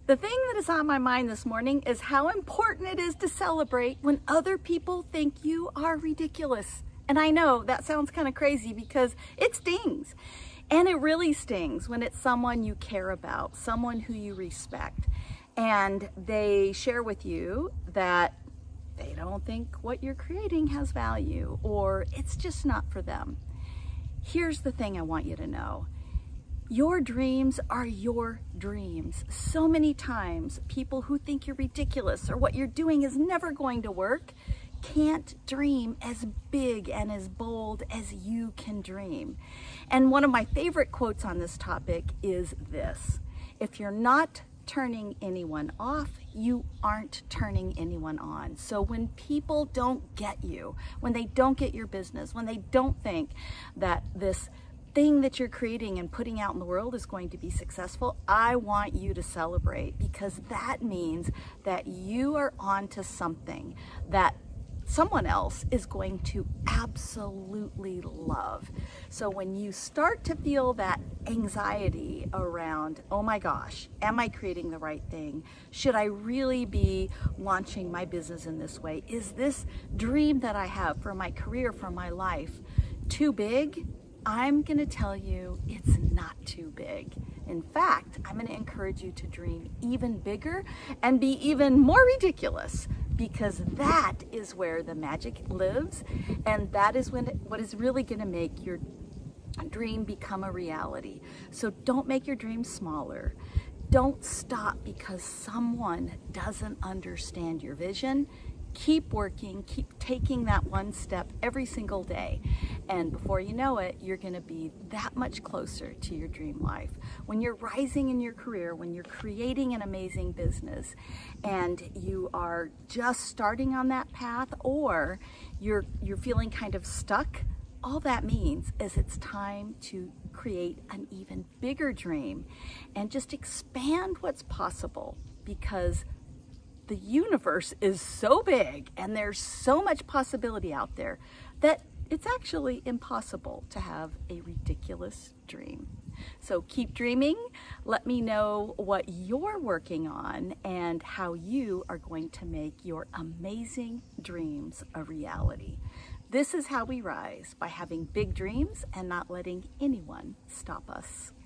The thing that is on my mind this morning is how important it is to celebrate when other people think you are ridiculous. And I know that sounds kind of crazy because it stings. And it really stings when it's someone you care about, someone who you respect, and they share with you that they don't think what you're creating has value or it's just not for them. Here's the thing I want you to know. Your dreams are your dreams. So many times, people who think you're ridiculous or what you're doing is never going to work can't dream as big and as bold as you can dream. And one of my favorite quotes on this topic is this: if you're not turning anyone off, you aren't turning anyone on. So when people don't get you, when they don't get your business, when they don't think that this thing that you're creating and putting out in the world is going to be successful, I want you to celebrate, because that means that you are onto something that someone else is going to absolutely love. So when you start to feel that anxiety around, oh my gosh, am I creating the right thing? Should I really be launching my business in this way? Is this dream that I have for my career, for my life, too big? I'm going to tell you it's not too big. In fact, I'm going to encourage you to dream even bigger and be even more ridiculous, because that is where the magic lives, and that is what is really going to make your dream become a reality. So don't make your dream smaller. Don't stop because someone doesn't understand your vision. Keep working, keep taking that one step every single day. And before you know it, you're going to be that much closer to your dream life. When you're rising in your career, when you're creating an amazing business, and you are just starting on that path, or you're feeling kind of stuck, all that means is it's time to create an even bigger dream and just expand what's possible, because the universe is so big and there's so much possibility out there that it's actually impossible to have a ridiculous dream. So keep dreaming. Let me know what you're working on and how you are going to make your amazing dreams a reality. This is how we rise, by having big dreams and not letting anyone stop us.